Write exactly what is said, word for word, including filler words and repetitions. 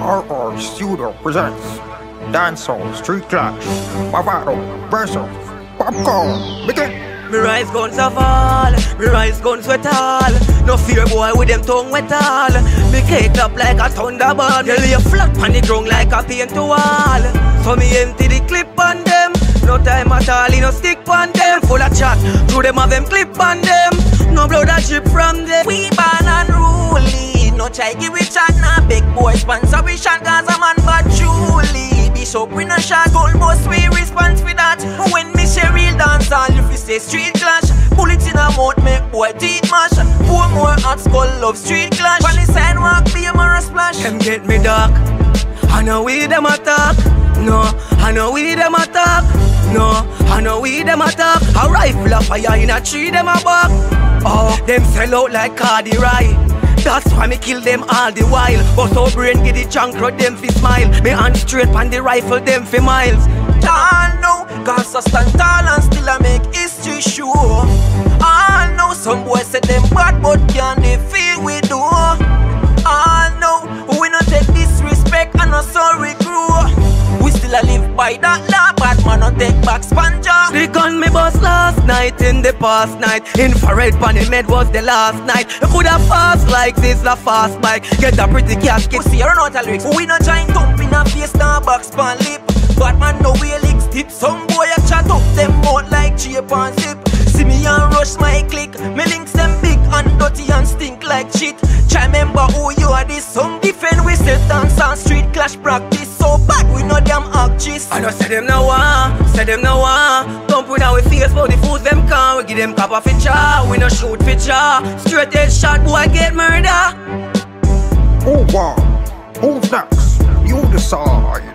R R Studio presents Dancehall Street Clash, Bravado versus Popcorn. Begin. Me rise guns a fall, me rise guns wet all. No fear boy with them tongue wet all. Me caked up like a thunderbird. You lay flat on the ground like a paint to wall. So me empty the clip on them. No time at all, you no stick on them. Full of chat, through them have them clip on them. No blood a drip from them. We ban and ruly. No try give it chat, nah big boy sponsor we shot. Cause a man but truly Bishop we no shot, gold boss we response for that. When me share real dance all if you say street clash. Bullet in a mouth make boy teeth mash. Four more hot skull love street clash. On the sidewalk be a mirror splash. Them get me dark, I know we them attack. No, I know we them attack. No, I know we them attack. A rifle of fire in a tree them a back. Oh, them sell out like Cardi Rye. That's why me kill them all the while. But so brain get the chunk crowd them fi smile. Me hand straight pan the rifle them fi miles. Tall now, cause I stand tall and still I make history sure. All know some boys say them bad but can they feel we do. All know we no take disrespect and no sorry crew. We still a live by that law, bad man no take back spanja. The gun me bust last night in the past night. Infrared pan him head was the last night. You coulda fast like this, la fast bike. Get a pretty casket. We see you run out of lyrics. We no giant thump in a face, nah box pan lip. Bad man no way licks tip. Some boy a chat up them out like cheap and zip. See me and rush my click. Me links them big and dirty and stink like shit. Try remember who you are this. Some defend we still dance on street clash practice. So bad we know them actress. I know say them no one, say them no one. Dump with our face but the fools them can. We give them cap of feature, we no shoot feature. Straight head shot boy get murder. Who won? Who's next? You decide.